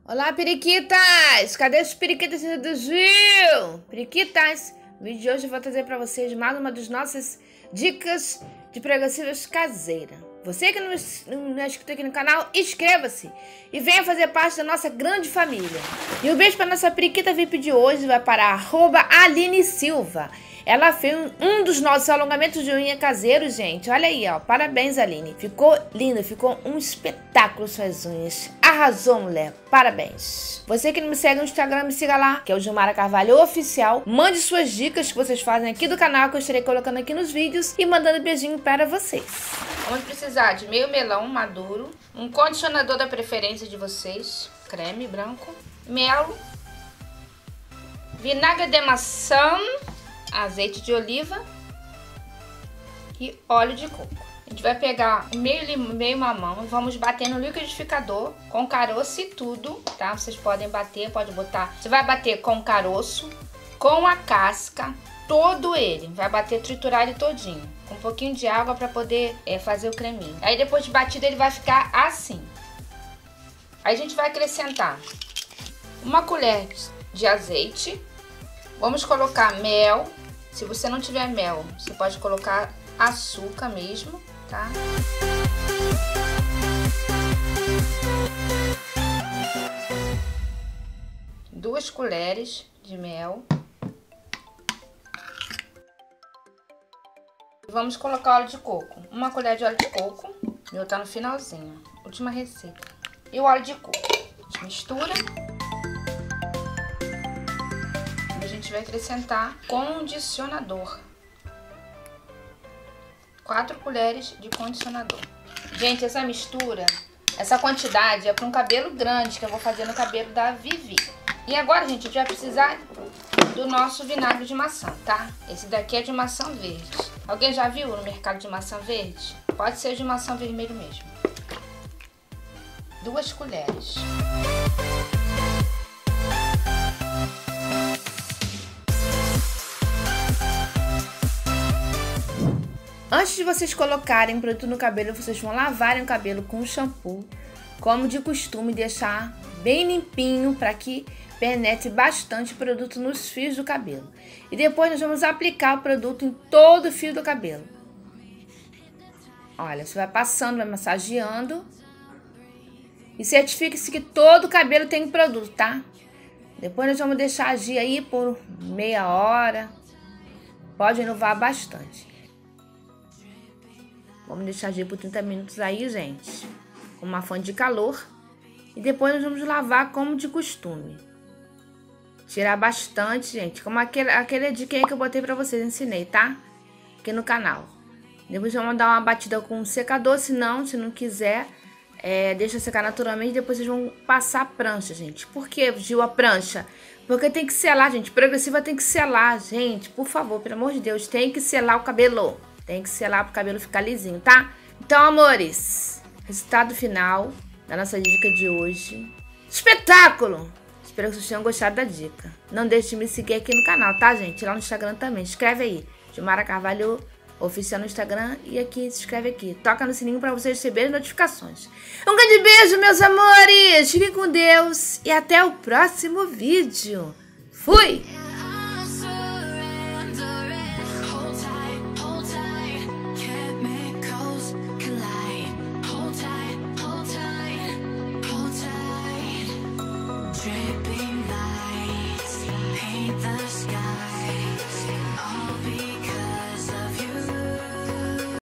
Olá, periquitas! Cadê os periquitas do Gil? Periquitas, no vídeo de hoje eu vou trazer para vocês mais uma das nossas dicas de progressivas caseiras. Você que não é inscrito aqui no canal, inscreva-se e venha fazer parte da nossa grande família. E um beijo para nossa periquita VIP de hoje vai para @Aline Silva. Ela fez um dos nossos alongamentos de unha caseiro, gente. Olha aí, ó. Parabéns, Aline. Ficou linda, ficou um espetáculo suas unhas. Arrasou, mulher. Parabéns. Você que não me segue no Instagram, me siga lá, que é o Gilmara Carvalho Oficial. Mande suas dicas que vocês fazem aqui do canal, que eu estarei colocando aqui nos vídeos e mandando beijinho para vocês. Vamos precisar de meio melão maduro, um condicionador da preferência de vocês, creme branco, mel, vinagre de maçã, azeite de oliva e óleo de coco. A gente vai pegar meio mamão e vamos bater no liquidificador com caroço e tudo, tá? Vocês podem bater, pode botar. Você vai bater com o caroço, com a casca, todo ele. Vai bater, triturar ele todinho, com um pouquinho de água para poder fazer o creminho. Aí depois de batido ele vai ficar assim. Aí a gente vai acrescentar uma colher de azeite. Vamos colocar mel. Se você não tiver mel, você pode colocar açúcar mesmo, tá? Duas colheres de mel. Vamos colocar óleo de coco. Uma colher de óleo de coco. O meu tá no finalzinho. Última receita. E o óleo de coco. A gente mistura. A gente vai acrescentar condicionador. 4 colheres de condicionador. Gente, essa mistura, essa quantidade é para um cabelo grande que eu vou fazer no cabelo da Vivi. E agora, gente, a gente vai precisar do nosso vinagre de maçã, tá? Esse daqui é de maçã verde. Alguém já viu no mercado de maçã verde? Pode ser de maçã vermelho mesmo. 2 colheres. Antes de vocês colocarem produto no cabelo, vocês vão lavarem o cabelo com shampoo, como de costume, deixar bem limpinho para que penetre bastante produto nos fios do cabelo. E depois nós vamos aplicar o produto em todo o fio do cabelo. Olha, você vai passando, vai massageando. E certifique-se que todo o cabelo tem produto, tá? Depois nós vamos deixar agir aí por meia hora. Pode inovar bastante. Vamos deixar agir por 30 minutos aí, gente, com uma fonte de calor. E depois nós vamos lavar como de costume. Tirar bastante, gente, como aquele dica aí que eu botei pra vocês, ensinei, tá? Aqui no canal. Depois vamos dar uma batida com um secador, se não quiser, deixa secar naturalmente. Depois vocês vão passar a prancha, gente. Por que, Gil, a prancha? Porque tem que selar, gente. Progressiva tem que selar, gente. Por favor, pelo amor de Deus, tem que selar o cabelo. Tem que selar para o cabelo ficar lisinho, tá? Então, amores, resultado final da nossa dica de hoje. Espetáculo! Espero que vocês tenham gostado da dica. Não deixe de me seguir aqui no canal, tá, gente? Lá no Instagram também. Escreve aí. Gilmara Carvalho Oficial no Instagram e aqui, se inscreve aqui. Toca no sininho para vocês receberem notificações. Um grande beijo, meus amores! Fiquem com Deus e até o próximo vídeo. Fui!